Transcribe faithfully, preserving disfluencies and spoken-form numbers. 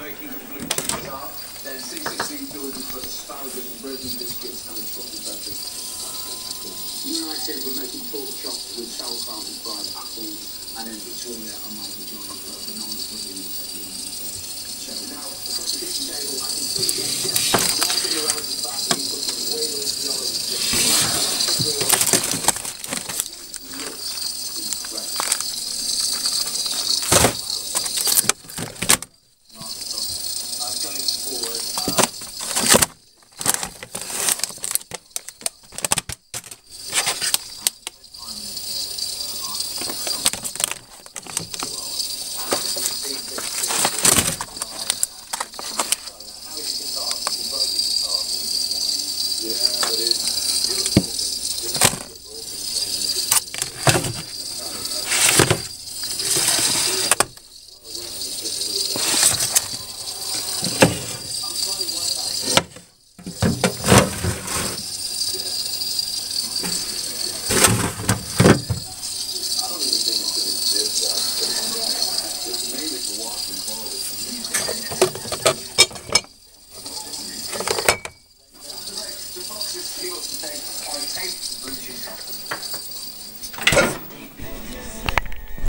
making a blue cheese tart. Then C sixteen Jordan put asparagus, raisin biscuits, and a chocolate butter. United, we're making pork chops with sauerkraut and fried apples, and then Victoria and Michael join for a banana pudding at the end of the day. So now, across the kitchen table, I can see the chef. Martin Morales is back, and he's looking at Wales, the olives, the he wants to take, I take blue cheese.